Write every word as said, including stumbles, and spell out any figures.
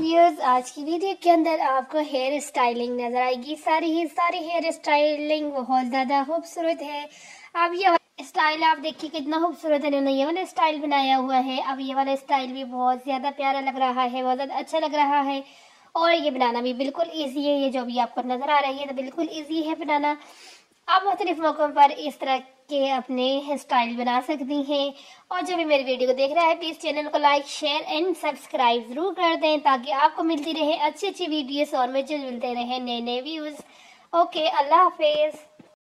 Viewers, आज की video के अंदर आपको हेयर स्टाइलिंग नजर आएगी। सारी ही सारी हेयर स्टाइलिंग बहुत ज्यादा खूबसूरत है। अब ये स्टाइल आप देखिए कितना खूबसूरत इन्होंने ये वाला स्टाइल बनाया हुआ है। अब ये वाला स्टाइल भी बहुत ज्यादा प्यारा लग रहा है, बहुत ज्यादा अच्छा लग रहा है और ये बनाना भी बिल्कुल ईजी है। ये जो भी आपको नजर आ रही है तो बिल्कुल ईजी है बनाना। आप मुख्तलिफ मौक़ों पर इस तरह के अपने हेयर स्टाइल बना सकती हैं। और जो भी मेरी वीडियो को देख रहा है प्लीज़ चैनल को लाइक शेयर एंड सब्सक्राइब ज़रूर कर दें ताकि आपको मिलती रहे अच्छी अच्छी वीडियोस और मुझे मिलते रहे नए नए व्यूज़। ओके, अल्लाह हाफिज़।